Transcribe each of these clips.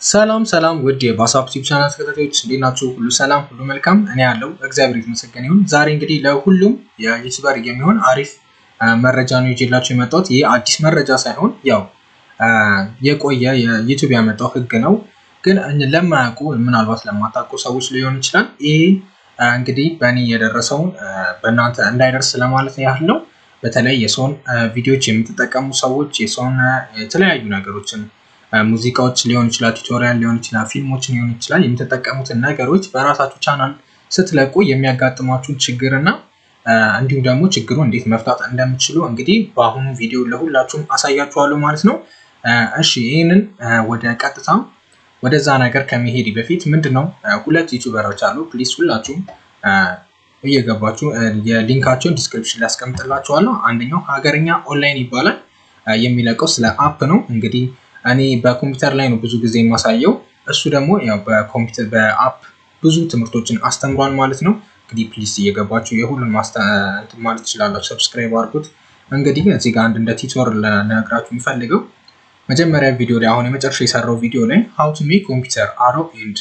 ሰላም ሰላም ውድ የባሳፕ ዩቲዩብ ቻናል ተከታታዮች እንዴት ናችሁ? ሁሉ ሰላም ሁሉ መልካም እኔ ያለው እግዚአብሔር ይመስገን ይሁን። ዛሬ እንግዲህ ለሁሉም የዩቲዩበር የሚሆን አሪፍ መረጃ ነው ይዤላችሁ የመጣሁት። ይሄ አዲስ መረጃ ሳይሆን ያው የቆየ የዩቲዩብ ያመጣው ህግ ነው፣ ግን ለማያውቁ ምናልባት ለማታውቁ ሰዎች ሊሆን ይችላል። ይሄ እንግዲህ በእኔ የደረሰውን በእናንተ እንዳይደርስ ለማለት ያህል ነው። በተለይ የሰውን ቪዲዮዎች የምትጠቀሙ ሰዎች የሰውን የተለያዩ ነገሮችን ሙዚቃዎች ሊሆን ይችላል፣ ቱቶሪያል ሊሆን ይችላል፣ ፊልሞች ሊሆን ይችላል የምትጠቀሙትን ነገሮች በራሳችሁ ቻናል ስትለቁ የሚያጋጥሟችሁን ችግርና እንዲሁም ደግሞ ችግሩ እንዴት መፍታት እንደምትችሉ እንግዲህ በአሁኑ ቪዲዮ ለሁላችሁም አሳያችኋለሁ ማለት ነው። እሺ ይሄንን ወደ ቀጥታ ወደዛ ነገር ከመሄድ በፊት ምንድነው ሁለት ዩቲዩበሮች አሉ። ፕሊስ ሁላችሁም እየገባችሁ የሊንካቸውን ዲስክሪፕሽን ላይ አስቀምጥላችኋለሁ። አንደኛው ሀገርኛ ኦንላይን ይባላል። የሚለቀው ስለ አፕ ነው። እንግዲህ እኔ በኮምፒውተር ላይ ነው ብዙ ጊዜ የማሳየው፣ እሱ ደግሞ ያው በኮምፒውተር በአፕ ብዙ ትምህርቶችን አስተምሯል ማለት ነው። እንግዲህ ፕሊስ እየገባችሁ የሁሉን ማለት ትችላላችሁ። ሰብስክራይብ አድርጉት። እንግዲህ እዚህ ጋር አንድ እንደ ቲቶር ለነግራችሁ የሚፈልገው መጀመሪያ ቪዲዮ ላይ አሁን የመጨረሻ የሰራው ቪዲዮ ላይ how to make computer arrow and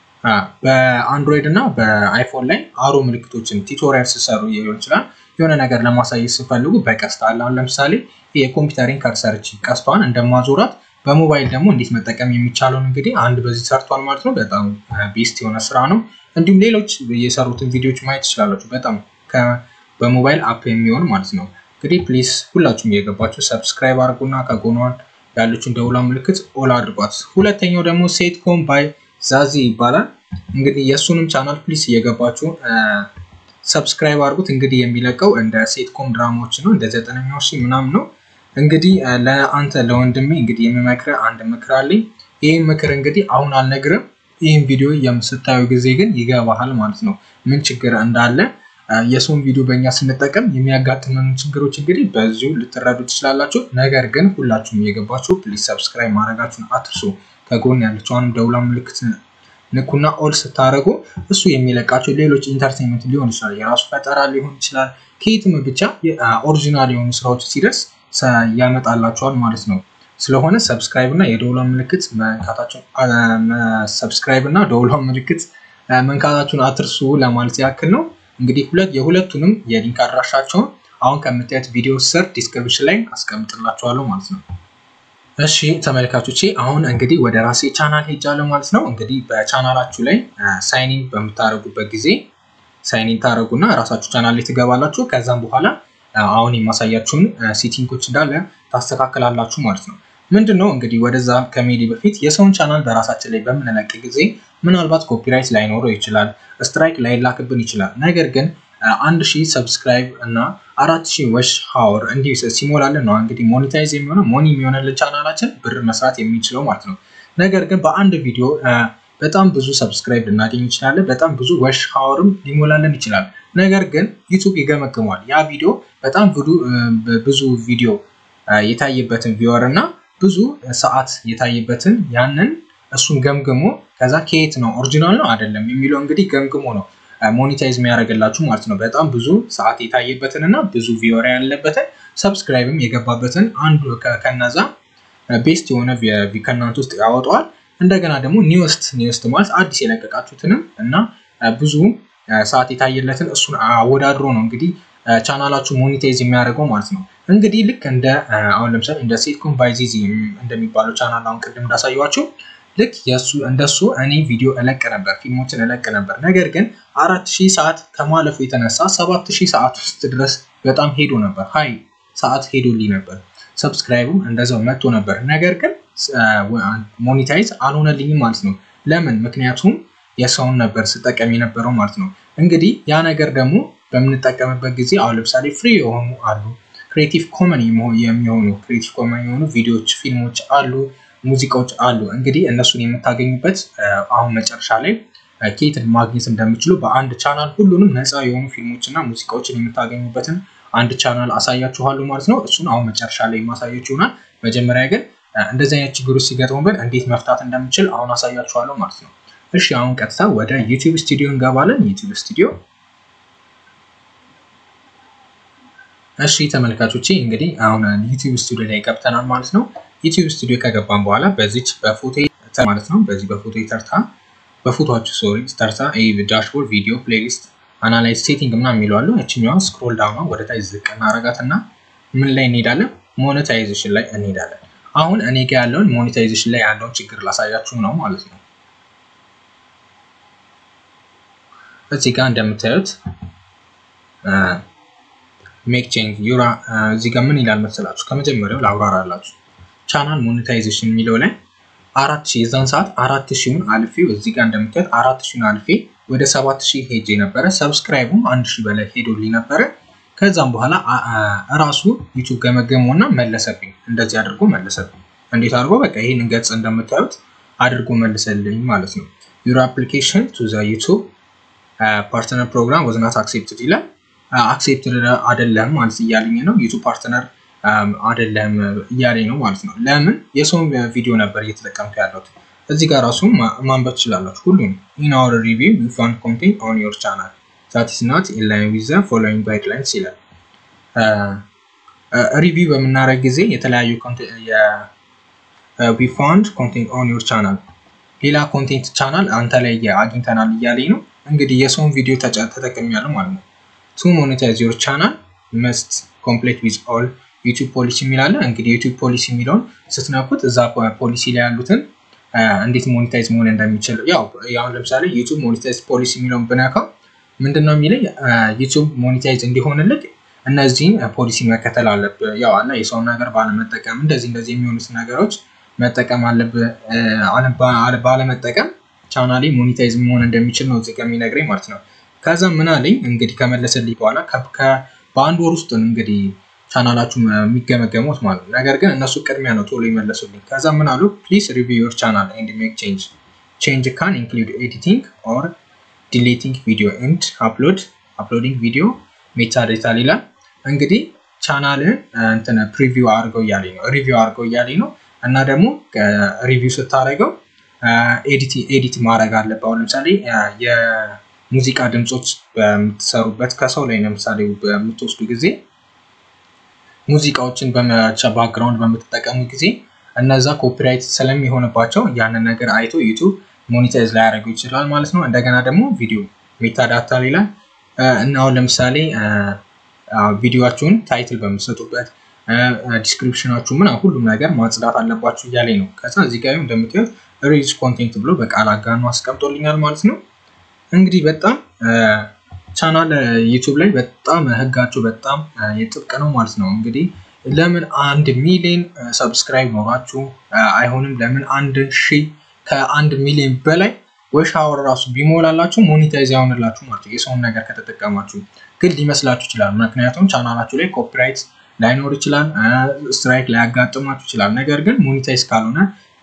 በአንድሮይድ እና በአይፎን ላይ አሮ ምልክቶችን ቱቶሪያል ሲሰሩ ሊሆን ይችላል። የሆነ ነገር ለማሳየት ሲፈልጉ በቀስት አለ። አሁን ለምሳሌ የኮምፒውተሪን ከርሰርች ቀስቷን እንደማዞራት በሞባይል ደግሞ እንዴት መጠቀም የሚቻለውን እንግዲህ አንድ በዚህ ሰርቷል ማለት ነው። በጣም ቤስት የሆነ ስራ ነው። እንዲሁም ሌሎች የሰሩትን ቪዲዮዎች ማየት ትችላላችሁ። በጣም በሞባይል አፕ የሚሆን ማለት ነው። እንግዲህ ፕሊስ ሁላችሁም እየገባችሁ ሰብስክራይብ አድርጉና ከጎኗን ያለችውን ደውላ ምልክት ኦል አድርጓት። ሁለተኛው ደግሞ ሴትኮም ባይ ዛዚ ይባላል። እንግዲህ የሱንም ቻናል ፕሊስ እየገባችሁ ሰብስክራይብ አድርጉት። እንግዲህ የሚለቀው እንደ ሴትኮም ድራማዎች ነው፣ እንደ 9ኛው ሺህ ምናምን ነው። እንግዲህ ለአንተ ለወንድሜ እንግዲህ የምመክረው አንድ ምክር አለኝ። ይሄን ምክር እንግዲህ አሁን አልነግርም፣ ይሄን ቪዲዮ የምስታዩ ጊዜ ግን ይገባሃል ማለት ነው ምን ችግር እንዳለ። የሰውን ቪዲዮ በእኛ ስንጠቀም የሚያጋጥመን ችግሮች እንግዲህ በዚሁ ልትረዱ ትችላላችሁ። ነገር ግን ሁላችሁም እየገባችሁ ፕሊዝ ሰብስክራይብ ማድረጋችሁን አትርሱ። ከጎን ያለችውን ደውላ ምልክት ንኩና ኦል ስታደርጉ እሱ የሚለቃቸው ሌሎች ኢንተርቴይንመንት ሊሆን ይችላል፣ የራሱ ፈጠራ ሊሆን ይችላል፣ ከየትም ብቻ ኦሪጂናል የሆኑ ስራዎች ሲደርስ ያመጣላችኋል ማለት ነው። ስለሆነ ሰብስክራይብ እና የደውላ ምልክት መንካታችሁን አትርሱ ለማለት ያክል ነው። እንግዲህ የሁለቱንም የሊንክ አድራሻቸውን አሁን ከምታዩት ቪዲዮ ስር ዲስክሪፕሽን ላይ አስቀምጥላችኋለሁ ማለት ነው። እሺ ተመልካቾቼ አሁን እንግዲህ ወደ ራሴ ቻናል ሄጃለሁ ማለት ነው። እንግዲህ በቻናላችሁ ላይ ሳይኒን በምታደርጉበት ጊዜ ሳይኒን ታደርጉና ራሳችሁ ቻናል ላይ ትገባላችሁ። ከዛም በኋላ አሁን የማሳያችሁን ሴቲንጎች እንዳለ ታስተካክላላችሁ ማለት ነው። ምንድነው እንግዲህ ወደዛ ከመሄድ በፊት የሰውን ቻናል በራሳችን ላይ በምንለቅ ጊዜ ምናልባት ኮፒራይት ላይኖረው ይችላል፣ ስትራይክ ላይላክብን ይችላል። ነገር ግን 1000 ሰብስክራይብ እና 4000 ዋች ሃወር እንዲህ ሲሞላልን ነው እንግዲህ ሞኔታይዝ የሚሆነው ሞኒ የሚሆነልን ቻናላችን ብር መስራት የሚችለው ማለት ነው። ነገር ግን በአንድ ቪዲዮ በጣም ብዙ ሰብስክራይብ ልናገኝ ይችላል፣ በጣም ብዙ ዋች ሃወርም ሊሞላልን ይችላል። ነገር ግን ዩቲዩብ ይገመግማል። ያ ቪዲዮ በጣም ብዙ ቪዲዮ የታየበትን ቪወር እና ብዙ ሰዓት የታየበትን ያንን እሱን ገምግሞ ከዛ ከየት ነው ኦሪጂናል ነው አይደለም የሚለው እንግዲህ ገምግሞ ነው ሞኔታይዝ የሚያደርግላችሁ ማለት ነው። በጣም ብዙ ሰዓት የታየበትን እና ብዙ ቪወር ያለበትን ሰብስክራይብም የገባበትን አንዱ ከነዛ ቤስት የሆነ ከናንተ ውስጥ ያወጣዋል። እንደገና ደግሞ ኒውስት ማለት አዲስ የለቀቃችሁትንም እና ብዙ ሰዓት የታየለትን እሱን አወዳድሮ ነው እንግዲህ ቻናላችሁ ሞኔታይዝ የሚያደርገው ማለት ነው። እንግዲህ ልክ እንደ አሁን ለምሳሌ እንደ ሴትኮም ባይ ዚዚ እንደሚባለው ቻናል አሁን ቅድም እንዳሳየዋችሁ ልክ እንደሱ እኔ ቪዲዮ እለቅ ነበር፣ ፊልሞችን እለቅ ነበር። ነገር ግን 4000 ሰዓት ከማለፉ የተነሳ 7000 ሰዓት ውስጥ ድረስ በጣም ሄዶ ነበር፣ ሃይ ሰዓት ሄዶልኝ ነበር። ሰብስክራይቡም እንደዛው መጥቶ ነበር። ነገር ግን ሞኔታይዝ አልሆነልኝም ማለት ነው። ለምን? ምክንያቱም የሰውን ነበር ስጠቀም የነበረው ማለት ነው። እንግዲህ ያ ነገር ደግሞ በምንጠቀምበት ጊዜ አሁን ለምሳሌ ፍሪ የሆኑ አሉ፣ ክሬቲቭ ኮመን የሆኑ ቪዲዮዎች፣ ፊልሞች አሉ፣ ሙዚቃዎች አሉ። እንግዲህ እነሱን የምታገኙበት አሁን መጨረሻ ላይ ከየት ማግኘት እንደምትችሉ በአንድ ቻናል ሁሉንም ነፃ የሆኑ ፊልሞችና ሙዚቃዎችን የምታገኙበትን አንድ ቻናል አሳያችኋለሁ ማለት ነው። እሱን አሁን መጨረሻ ላይ ማሳያችሁ ይሆናል። መጀመሪያ ግን እንደዚህ አይነት ችግሮች ሲገጥሙብን እንዴት መፍታት እንደምንችል አሁን አሳያችኋለሁ ማለት ነው። እሺ አሁን ቀጥታ ወደ ዩቲዩብ ስቱዲዮ እንገባለን። ዩቲዩብ ስቱዲዮ እሺ ተመልካቾቼ እንግዲህ አሁን ዩቲዩብ ስቱዲዮ ላይ ገብተናል ማለት ነው። ዩቲዩብ ስቱዲዮ ከገባን በኋላ በዚች በፎቶ ማለት ነው በዚህ በፎቶ ይተርታ በፎቶአችሁ ሶሪ ተርታ ዳሽቦርድ ቪዲዮ ፕሌሊስት አናላይዝ ሴቲንግ ምናምን የሚለው እቺኛው ስክሮል ዳውን ወደ ታች ዝቅ እናረጋትና ምን ላይ እንሄዳለን ሞኔታይዜሽን ላይ እንሄዳለን አሁን እኔ ጋር ያለውን ሞኔታይዜሽን ላይ ያለውን ችግር ላሳያችሁ ነው ማለት ነው እዚህ ጋር እንደምታዩት ሜክ ቼንጅ ዩራ እዚህ ጋር ምን ይላል መሰላችሁ ከመጀመሪያው ላብራራላችሁ ቻናል ሞኔታይዜሽን የሚለው ላይ 4000 የዛን ሰዓት 4000ን አልፌው እዚህ ጋር እንደምታዩት 4000ን አልፌ ወደ 7000 ሄጄ ነበር ሰብስክራይቡም 1000 በላይ ሄዶልኝ ነበር ከዛም በኋላ ራሱ ዩቲዩብ ገመገመውና መለሰብኝ እንደዚህ አድርጎ መለሰብኝ እንዴት አድርጎ በቃ ይሄንን ገጽ እንደምታዩት አድርጎ መለሰልኝ ማለት ነው your application to the YouTube partner program was not accepted ይላል accepted አይደለም ማለት ይያልኝ ነው YouTube partner አይደለም ይያለኝ ነው ማለት ነው ለምን የሶም ቪዲዮ ነበር እየተጠቀምኩ ያለሁት እዚህ ጋር ራሱ ማንበብ ትችላላችሁ ሁሉም in our review you found content on your channel that is not in line with the following guidelines ይላል ሪቪው በመናረግ ጊዜ የተለያዩ we found content on your channel ሌላ ኮንቴንት ቻናል አንተ ላይ አግኝተናል ይያለኝ ነው እንግዲህ የሶም ቪዲዮ ተጠቅሜያለሁ ማለት ነው to monetize your channel must complete with all YouTube policy የሚላለ እንግዲህ YouTube policy የሚለውን ስትነኩት እዛ ፖሊሲ ላይ ያሉትን እንዴት ሞኔታይዝ መሆን እንደሚችል ያው ለምሳሌ YouTube monetize policy የሚለውን ብነካው ምንድነው የሚለኝ YouTube monetize እንዲሆንልክ እነዚህን ፖሊሲ መከተል አለብህ ያው አለ የሰው ነገር ባለመጠቀም እንደዚህ የሚሆኑት ነገሮች መጠቀም አለብህ ባለመጠቀም ቻናሌ ሞኔታይዝ መሆን እንደሚችል ነው እዚህ ጋር የሚነግረኝ ማለት ነው ከዛ ምን አለኝ እንግዲህ ከመለሰልኝ በኋላ በአንድ ወር ውስጥ እንግዲህ ቻናላችሁ የሚገመገሙት ማለት ነው ነገር ግን እነሱ ቅድሚያ ነው ቶሎ ይመለሱልኝ ከዛ ምን አሉ please review your channel and make change can include editing or deleting video and uploading video metadata ይላል እንግዲህ ቻናልን እንትን ፕሪቪው አድርገው ያለኝ ነው እና ደግሞ ሪቪው ስታረጋው ኤዲት ማድረግ አለበት አሁን ለምሳሌ የሙዚቃ ድምጾች በምትሰሩበት ከሰው ላይ ለምሳሌ በምትወስዱ ጊዜ ሙዚቃዎችን ባክግራውንድ በመጠቀሙ ጊዜ እነዛ ኮፒራይት ስለሚሆንባቸው ያንን ነገር አይቶ YouTube ሞኔታይዝ ላይ ያደርገው ይችላል ማለት ነው እንደገና ደግሞ ቪዲዮ ሜታዳታ ይላል እና አሁን ለምሳሌ ቪዲዮአችሁን ታይትል በመሰጡበት ዲስክሪፕሽናችሁ ምናምን ሁሉም ነገር ማጽዳት አለባችሁ ይያለኝ ነው ከዛ እዚህ ጋር እንደምታዩት ሪች ኮንቴንት ብሎ በቃል አጋኖ አስቀምጦልኛል ማለት ነው እንግዲህ በጣም ቻናል YouTube ላይ በጣም ህጋቸው በጣም የጥብቅ ነው ማለት ነው እንግዲህ ለምን 1 ሚሊዮን ሰብስክራይብ ኖራችሁ አይሆንም ለምን 1000 ከ1 ሚሊዮን በላይ ወሻወር ራሱ ቢሞላላችሁ ሞኔታይዝ ያውንላችሁ ማለት የሰውን ነገር ከተጠቀማችሁ ግን ሊመስላችሁ ይችላል ምክንያቱም ቻናላችሁ ላይ ኮፒራይት ላይኖር ይችላል ስትራይክ ላይ ያጋጥማችሁ ይችላል ነገር ግን ሞኔታይዝ ካልሆነ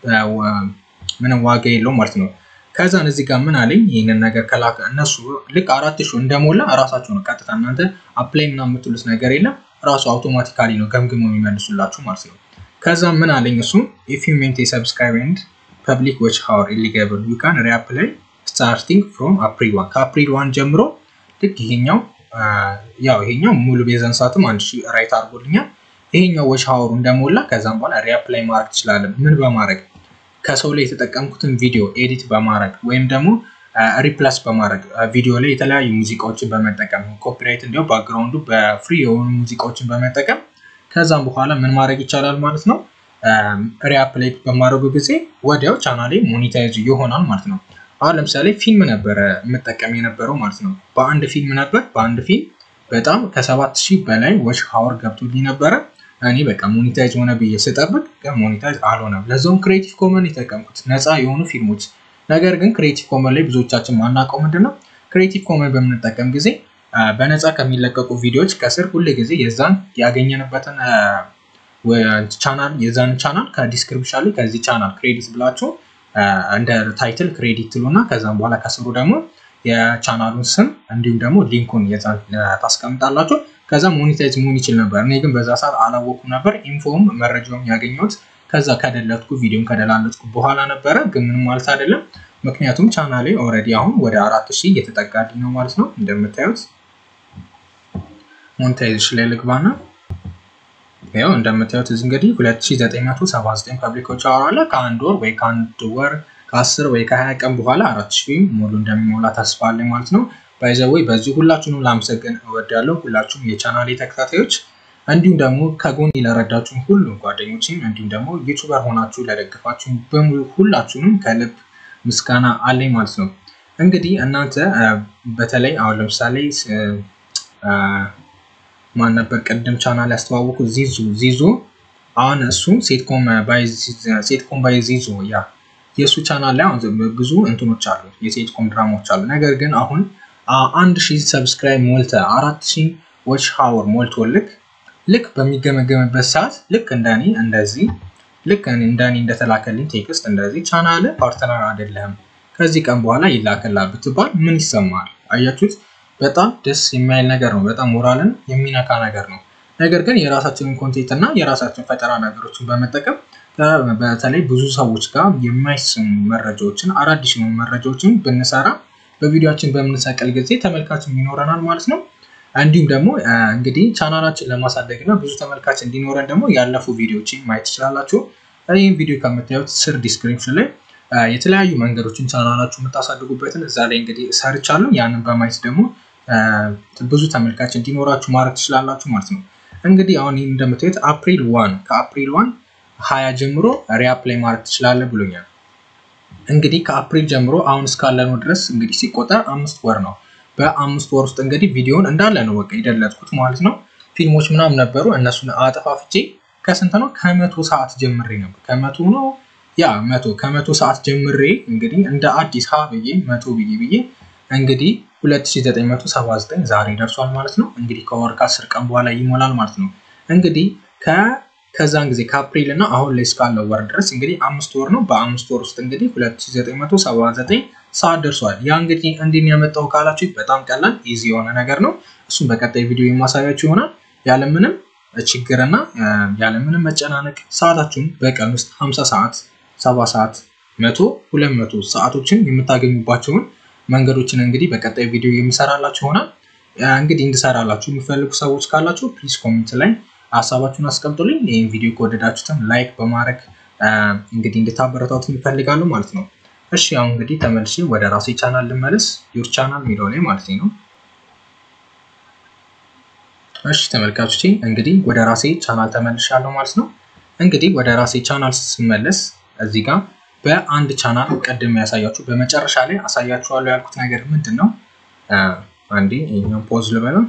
ምንም ዋጋ የለውም ማለት ነው ከዛን እዚህ ጋር ምን አለኝ ይሄንን ነገር ከላከ እነሱ ልክ 4000 እንደሞላ ራሳቸው ነው ቀጥታ እናንተ አፕላይ ምናምን የምትሉት ነገር የለም ራሱ አውቶማቲካሊ ነው ገምግሞ የሚመልሱላችሁ ማለት ነው ከዛ ምን አለኝ እሱ if you maintain subscribe and public watch hour illegal you can reapply starting from April 1 ከአፕሪል 1 ጀምሮ ልክ ይሄኛው ሙሉ ቤዘን ሰዓትም 1000 ራይት አድርጎልኛል ይሄኛው watch hour እንደሞላ ከዛም በኋላ reapply ማድረግ ትችላለህ ምን በማድረግ ከሰው ላይ የተጠቀምኩትን ቪዲዮ ኤዲት በማድረግ ወይም ደግሞ ሪፕሌስ በማድረግ ቪዲዮ ላይ የተለያዩ ሙዚቃዎችን በመጠቀም ኮፒራይት እንዲያው ባክግራውንዱ በፍሪ የሆኑ ሙዚቃዎችን በመጠቀም ከዛም በኋላ ምን ማድረግ ይቻላል ማለት ነው ሪአፕላይ በማድረጉ ጊዜ ወዲያው ቻናሌ ሞኔታይዝ ይሆናል ማለት ነው አሁን ለምሳሌ ፊልም ነበር መጠቀም የነበረው ማለት ነው በአንድ ፊልም በጣም ከ7000 በላይ watch hour ገብቶልኝ ነበር እኔ በቃ ሞኔታይዝ ሆነ ብዬ ስጠብቅ ሞኔታይዝ አልሆነም ለዛውም ክሬቲቭ ኮመን የተጠቀምኩት ነፃ የሆኑ ፊልሞች ነገር ግን ክሬቲቭ ኮመን ላይ ብዙዎቻችን ማናውቀው ምንድነው ክሬቲቭ ኮመን በመጠቀም ጊዜ በነፃ ከሚለቀቁ ቪዲዮዎች ከስር ሁሉ ጊዜ የዛን ያገኘንበትን ቻናል የዛን ቻናል ከዲስክሪፕሽን ላይ ከዚህ ቻናል ክሬዲት ብላችሁ እንደ ታይትል ክሬዲት ትሉና ከዛም በኋላ ከስሩ ደግሞ የቻናሉን ስም እንዲሁም ደግሞ ሊንኩን የዛን ታስቀምጣላችሁ ከዛ ሞኔታይዝ መሆን ይችላል ነበር እኔ ግን በዛ ሰዓት አላወኩም ነበር ኢንፎም መረጃውን ያገኘሁት ከዛ ከደለትኩ ቪዲዮን ከደላለትኩ በኋላ ነበር ግን ምንም ማለት አይደለም ምክንያቱም ቻናሌ ኦሬዲ አሁን ወደ 4000 እየተጠጋልኝ ነው ማለት ነው እንደምታዩት ሞኔታይዜሽን ላይ ልግባና ያው እንደምታዩት እዚህ እንግዲህ 2979 ፐብሊኮች አወራለ ከአንድ ወር ወይ ከአንድ ወር ከ10 ወይ ከ20 ቀን በኋላ 4000 ሙሉ እንደሚሞላ ተስፋ አለኝ ማለት ነው። ባይ ዘ ወይ በዚህ ሁላችሁንም ላመሰግን እወዳለሁ። ሁላችሁም የቻናሌ ተከታታዮች እንዲሁም ደግሞ ከጎን ለረዳችሁኝ ሁሉ ጓደኞቼም እንዲሁም ደግሞ ዩቲዩበር ሆናችሁ ለደግፋችሁኝ በሙሉ ሁላችሁንም ከልብ ምስጋና አለኝ ማለት ነው። እንግዲህ እናንተ በተለይ አሁን ለምሳሌ ማን ነበር ቀደም ቻናል ያስተዋወቁ ዚዙ አሁን እሱ ሴትኮም ባይ ዚዙ ያ የሱ ቻናል ላይ አሁን ብዙ እንትኖች አሉ የሴትኮም ድራማዎች አሉ። ነገር ግን አሁን 1000 ሰብስክራይብ ሞልተ 4000 ዋች ሃወር ሞልቶልክ ልክ በሚገመገምበት ሰዓት ልክ እንደኔ እንደዚህ ልክ እንደኔ እንደተላከልኝ ቴክስት እንደዚህ ቻናል ፓርትነር አይደለም ከዚህ ቀን በኋላ ይላከላል ብትባል ምን ይሰማል? አያችሁት? በጣም ደስ የሚያይል ነገር ነው። በጣም ሞራልን የሚነካ ነገር ነው። ነገር ግን የራሳችንን ኮንቴንት እና የራሳችንን ፈጠራ ነገሮችን በመጠቀም በተለይ ብዙ ሰዎች ጋር የማይስሙ መረጃዎችን አዳዲስ መረጃዎችን ብንሰራ በቪዲዮአችን በምንሰቀል ጊዜ ተመልካች ይኖረናል ማለት ነው። እንዲሁም ደግሞ እንግዲህ ቻናላችን ለማሳደግና ብዙ ተመልካች እንዲኖረን ደግሞ ያለፉ ቪዲዮዎችን ማየት ትችላላችሁ። ይሄን ቪዲዮ ከምታዩት ስር ዲስክሪፕሽን ላይ የተለያዩ መንገዶችን ቻናላችሁ የምታሳድጉበትን እዛ ላይ እንግዲህ ሰርቻለሁ። ያንን በማየት ደግሞ ብዙ ተመልካች እንዲኖራችሁ ማድረግ ትችላላችሁ ማለት ነው። እንግዲህ አሁን እንደምታዩት አፕሪል 1 ከአፕሪል 1 20 ጀምሮ ሪአፕላይ ማድረግ ትችላለህ ብሎኛል። እንግዲህ ከአፕሪል ጀምሮ አሁን እስካለነው ድረስ እንግዲህ ሲቆጠር 5 ወር ነው። በ5 ወር ውስጥ እንግዲህ ቪዲዮን እንዳለ ነው በቃ ይደለጥኩት ማለት ነው። ፊልሞች ምናምን ነበሩ እነሱን አጠፋፍቼ ከስንት ነው ከ100 ሰዓት ጀምሬ ነበር ከ100 ነው ያ 100 ከ100 ሰዓት ጀምሬ እንግዲህ እንደ አዲስ ሀብዬ 100 ብዬ እንግዲህ 2979 ዛሬ ደርሷል ማለት ነው። እንግዲህ ከወር ከ10 ቀን በኋላ ይሞላል ማለት ነው። እንግዲህ ከዛን ጊዜ ከአፕሪል እና አሁን ላይ እስካለው ወር ድረስ እንግዲህ 5 ወር ነው። በ5 ወር ውስጥ እንግዲህ 2979 ሰዓት ደርሷል። ያ እንግዲህ እንዴት ያመጣው ካላችሁ በጣም ቀላል ኢዚ የሆነ ነገር ነው። እሱን በቀጣይ ቪዲዮ የማሳያችሁ ይሆናል። ያለምንም ችግርና ያለምንም መጨናነቅ ሰዓታችሁን በቀን ውስጥ 50 ሰዓት 70 ሰዓት 100 200 ሰዓቶችን የምታገኙባቸውን መንገዶችን እንግዲህ በቀጣይ ቪዲዮ የምሰራላችሁ ይሆናል። እንግዲህ እንድሰራላችሁ የሚፈልጉ ሰዎች ካላችሁ ፕሊዝ ኮሜንት ላይ ሐሳባችሁን አስቀምጡልኝ። ይሄን ቪዲዮ ከወደዳችሁትም ላይክ በማድረግ እንግዲህ እንድታበረታቱ እፈልጋለሁ ማለት ነው። እሺ አሁን እንግዲህ ተመልሼ ወደ ራሴ ቻናል ልመለስ። ዩር ቻናል ሚለው ላይ ማለት ነው። እሺ ተመልካቾቼ እንግዲህ ወደ ራሴ ቻናል ተመልሻለሁ ማለት ነው። እንግዲህ ወደ ራሴ ቻናል ስመለስ እዚህ ጋር በአንድ ቻናል ቀደም ያሳያችሁ በመጨረሻ ላይ አሳያችኋለሁ ያልኩት ነገር ምንድነው? አንዴ ይሄን ፖዝ ልበለው።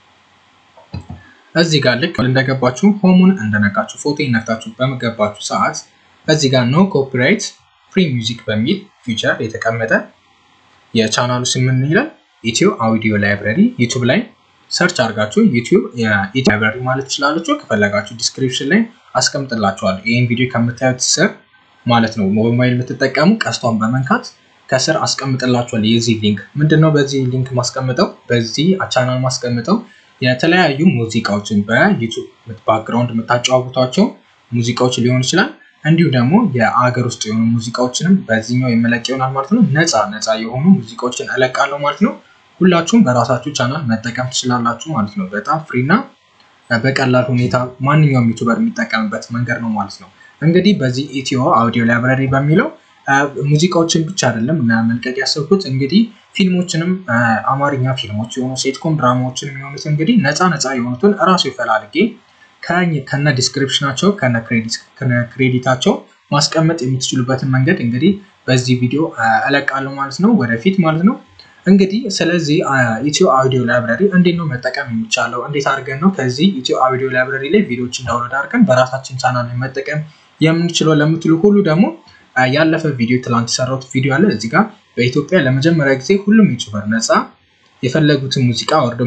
እዚህ ጋር ልክ እንደገባችሁ ሆሙን እንደነካችሁ ፎቶ ይነካችሁ በመገባችሁ ሰዓት እዚህ ጋር ኖ ኮፒራይት ፍሪ ሚውዚክ በሚል ፊቸር የተቀመጠ የቻናሉ ስም ምን ይላል? ኢትዮ አውዲዮ ላይብረሪ ዩቲዩብ ላይ ሰርች አድርጋችሁ ዩቲዩብ ላይብረሪ ማለት ትችላላችሁ። ከፈለጋችሁ ዲስክሪፕሽን ላይ አስቀምጥላችኋለሁ። ይሄን ቪዲዮ ከምታዩት ስር ማለት ነው ሞባይል የምትጠቀሙ ቀስቷን በመንካት ከስር አስቀምጥላችኋለሁ። የዚህ ሊንክ ምንድነው? በዚህ ሊንክ ማስቀምጠው በዚህ ቻናል ማስቀምጠው የተለያዩ ሙዚቃዎችን በዩቲዩብ ባክግራውንድ የምታጫውቷቸው ሙዚቃዎች ሊሆን ይችላል። እንዲሁ ደግሞ የአገር ውስጥ የሆኑ ሙዚቃዎችንም በዚህኛው የመለቅ ይሆናል ማለት ነው። ነፃ የሆኑ ሙዚቃዎችን እለቃለሁ ማለት ነው። ሁላችሁም በራሳችሁ ቻናል መጠቀም ትችላላችሁ ማለት ነው። በጣም ፍሪና በቀላል ሁኔታ ማንኛውም ዩቲዩበር የሚጠቀምበት መንገድ ነው ማለት ነው። እንግዲህ በዚህ ኢትዮ አውዲዮ ላይብረሪ በሚለው ሙዚቃዎችን ብቻ አይደለም እና መልቀቅ ያሰብኩት እንግዲህ ፊልሞችንም አማርኛ ፊልሞች የሆኑ ሴትኮም ድራማዎችንም የሆኑት እንግዲህ ነፃ የሆኑትን ራሱ ይፈላልጌ ከነ ዲስክሪፕሽናቸው ከነ ክሬዲታቸው ማስቀመጥ የምትችሉበትን መንገድ እንግዲህ በዚህ ቪዲዮ እለቃለሁ ማለት ነው ወደፊት ማለት ነው። እንግዲህ ስለዚህ ኢትዮ አውዲዮ ላይብረሪ እንዴት ነው መጠቀም የሚቻለው? እንዴት አድርገን ነው ከዚህ ኢትዮ አውዲዮ ላይብረሪ ላይ ቪዲዮዎችን ዳውንሎድ አድርገን በራሳችን ቻናል ላይ መጠቀም የምንችለው ለምትሉ ሁሉ ደግሞ ያለፈ ቪዲዮ ትላንት የሰራሁት ቪዲዮ አለ። እዚህ ጋር በኢትዮጵያ ለመጀመሪያ ጊዜ ሁሉም ዩቲዩበር ነፃ የፈለጉትን ሙዚቃ ወርዶ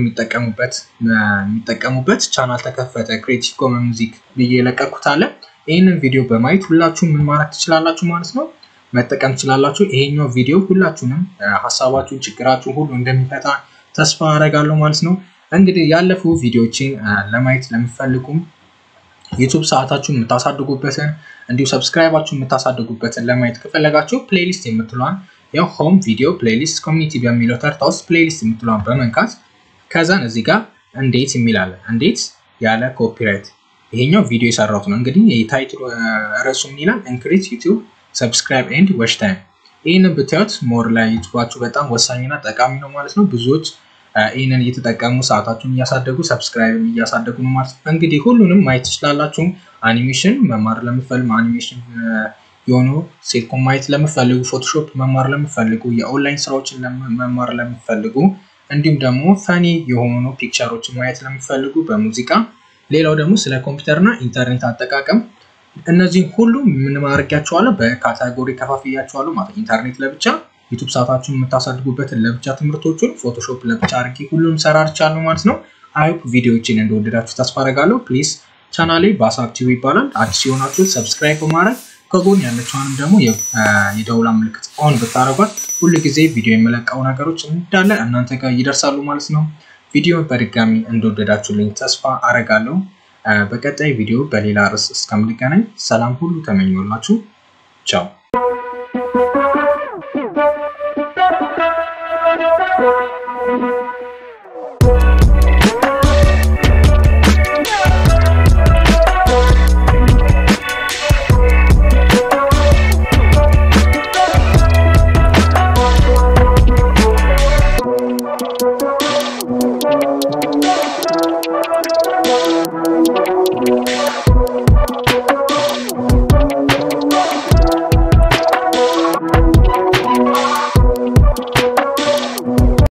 የሚጠቀሙበት ቻናል ተከፈተ ክሬቲቭ ኮመን ሙዚክ ብዬ የለቀኩት አለ። ይሄንን ቪዲዮ በማየት ሁላችሁም ምን ማድረግ ትችላላችሁ ማለት ነው መጠቀም ትችላላችሁ። ይሄኛው ቪዲዮ ሁላችሁንም ሐሳባችሁን ችግራችሁን ሁሉ እንደሚፈታ ተስፋ አደርጋለሁ ማለት ነው። እንግዲህ ያለፉ ቪዲዮዎችን ለማየት ለምትፈልጉም ዩቲዩብ ሰዓታችሁን የምታሳድጉበትን እንዲሁ ሰብስክራይባችሁን የምታሳድጉበትን ለማየት ከፈለጋችሁ ፕሌሊስት የምትሏን ያው ሆም ቪዲዮ ፕሌሊስት ኮሚኒቲ በሚለው ተርታ ውስጥ ፕሌሊስት የምትሏን በመንካት ከዛን እዚህ ጋር እንዴት የሚላለ እንዴት ያለ ኮፒራይት ይሄኛው ቪዲዮ የሰራሁት ነው። እንግዲህ የታይትሉ ርዕሱ ምን ይላል? ኢንክሪዝ ዩቲዩብ ሰብስክራይብ ኤንድ ዋች ታይም። ይሄንን ብታዩት ሞር ላይ ዩቲዩባችሁ በጣም ወሳኝና ጠቃሚ ነው ማለት ነው። ብዙዎች ይሄንን እየተጠቀሙ ሰዓታችሁን እያሳደጉ ሰብስክራይብም እያሳደጉ ነው ማለት ነው። እንግዲህ ሁሉንም ማየት ትችላላችሁ። አኒሜሽን መማር ለምትፈልጉ አኒሜሽን የሆኑ ሴትኮም ማየት ለምትፈልጉ፣ ፎቶሾፕ መማር ለምትፈልጉ፣ የኦንላይን ስራዎችን መማር ለምትፈልጉ እንዲሁም ደግሞ ፈኒ የሆኑ ፒክቸሮችን ማየት ለምትፈልጉ በሙዚቃ ሌላው ደግሞ ስለ ኮምፒውተርና ኢንተርኔት አጠቃቀም እነዚህ ሁሉ ምን ማድረጋቸዋለሁ በካታጎሪ ከፋፍያቸዋለሁ ማለት ኢንተርኔት ለብቻ ዩቲዩብ ሰዓታችሁን የምታሳድጉበትን ለብቻ ትምህርቶችን ፎቶሾፕ ለብቻ አድርጌ ሁሉንም ሰራርቻለሁ ማለት ነው። አይሆፕ ቪዲዮዎችን እንደወደዳችሁ ተስፋ አደርጋለሁ። ፕሊዝ ቻናሌ ባሳብ ቲቪ ይባላል። አዲስ የሆናችሁ ሰብስክራይብ በማድረግ ከጎን ያለችውን ደግሞ የደውላ ምልክት ኦን ብታረጓት ሁሉ ጊዜ ቪዲዮ የመለቀው ነገሮች እንዳለ እናንተ ጋር ይደርሳሉ ማለት ነው። ቪዲዮ በድጋሚ እንደወደዳችሁልኝ ተስፋ አደርጋለሁ። በቀጣይ ቪዲዮ በሌላ ርዕስ እስከምንገናኝ ሰላም ሁሉ ተመኘሁላችሁ። ቻው።